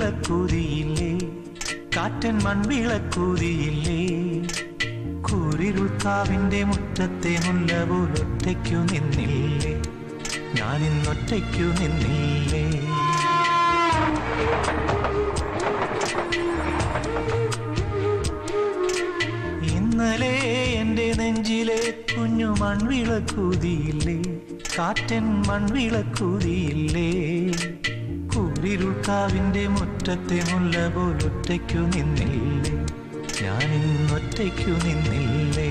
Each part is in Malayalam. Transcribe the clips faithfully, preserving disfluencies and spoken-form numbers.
മൺവിളക്കൂതിയില്ലേ, കാറ്റൻ മൺവിളക്കൂതിയില്ലേ. കൂരിരുൾക്കാവിന്റെ മുറ്റത്തെ മുല്ല പോലൊറ്റയ്ക്കു നിന്നില്ലേ, ഞാനിന്നൊറ്റയ്ക്കു നിന്നില്ലേ. ഇന്നലെ എൻ്റെ നെഞ്ചിലെ കുഞ്ഞു മൺവിളക്കൂതിയില്ലേ, കാറ്റൻ മൺവിളക്കൂതിയില്ലേ. കൂരിരുൾക്കാവിന്റെ മുറ്റത്തെ മുല്ല പോലൊറ്റയ്ക്കു നിന്നില്ലേ, ഞാനിന്നൊറ്റയ്ക്കു നിന്നില്ലേ.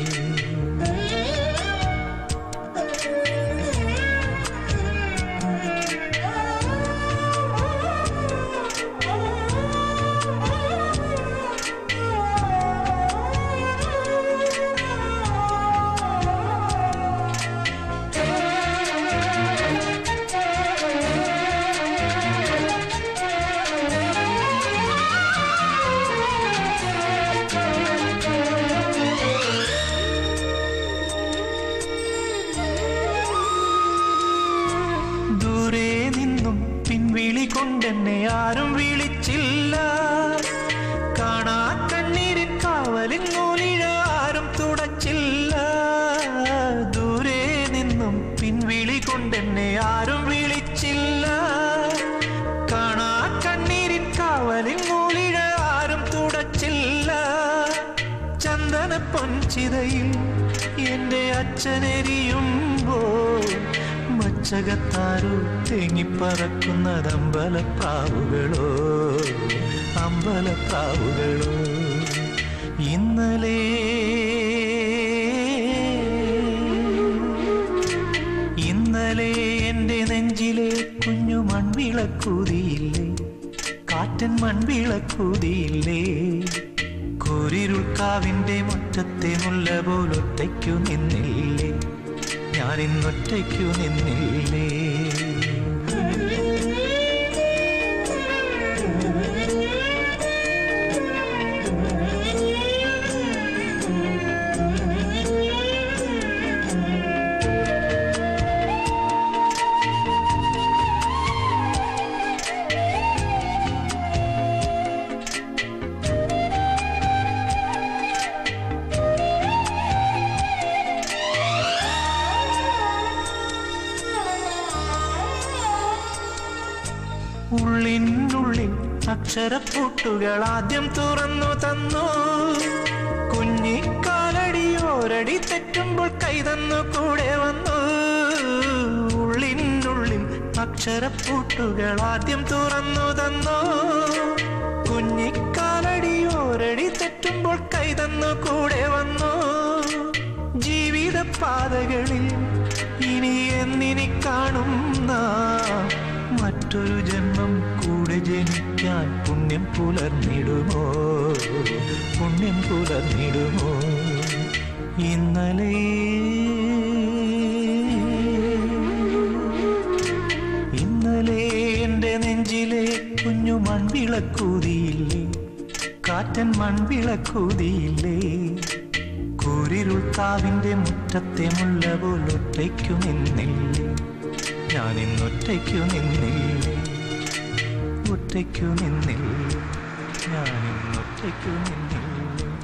ദൂരെ നിന്നും പിൻവിളി കൊണ്ടെന്നെ ആരും വിളിച്ചില്ല, കാണാ കണ്ണീരിൻ കാവലിൻ നൂലിഴ ആരും തുടച്ചില്ല. ദൂരെ നിന്നും പിൻവിളി കൊണ്ടെന്നെ ആരും വിളിച്ചില്ല, കാണാ കണ്ണീരിൻ കാവലിൻ നൂലിഴ ആരും തുടച്ചില്ല. ചന്ദന പൊൻചിതയിൽ എൻ്റെ അച്ഛനെരിയുമ്പോൾ മച്ചകത്താരോ തേങ്ങിപ്പറക്കുന്നത് അമ്പലപ്രാവുകളോ, അമ്പലപ്രാവുകളോ. ഇന്നലെ ഇന്നലെ എൻ്റെ നെഞ്ചിലെ കുഞ്ഞു മൺവിളക്കൂതിയില്ലേ, കാറ്റൻ മൺവിളക്കൂതിയില്ലേ. കൂരിരുൾക്കാവിന്റെ മുറ്റത്തെ മുല്ല പോലൊറ്റയ്ക്കു നിന്നില്ലേ, ഞാനിന്നൊറ്റയ്ക്കു നിന്നില്ലേ. ഉള്ളിനുള്ളിൽ അക്ഷരപ്പൂട്ടുകൾ ആദ്യം തുറന്നു തന്നു, കുഞ്ഞിക്കാലടിയോരടി തെറ്റുമ്പോൾ കൈതന്നു കൂടെ വന്നു. ഉള്ളിനുള്ളിൽ അക്ഷരപ്പൂട്ടുകൾ ആദ്യം തുറന്നു തന്നു, കുഞ്ഞിക്കാലടിയോരടി തെറ്റുമ്പോൾ കൈതന്നു കൂടെ വന്നു. ജീവിത പാതകളിൽ ഇനി എന്നിനി കാണുന്ന മറ്റൊരു ജന്മം കൂടെ ജനിക്കാൻ പുണ്യം പുലർന്നിടുമോ, പുണ്യം പുലർന്നിടുമോ. ഇന്നലെ ഇന്നലെ എൻ്റെ നെഞ്ചിലെ കുഞ്ഞു മൺവിളക്കൂതിയില്ലേ, കാറ്റൻ മൺവിളക്കൂതിയില്ലേ. കൂരിരുൾക്കാവിന്റെ മുറ്റത്തെ മുല്ല പോലൊറ്റയ്ക്കു നിന്നില്ലേ, ഞാനിന്നൊറ്റയ്ക്കു നിന്നില്ലേ, ഒറ്റയ്ക്കു നിന്നില്ലേ, ഞാനിന്നൊറ്റയ്ക്കു നിന്നില്ലേ.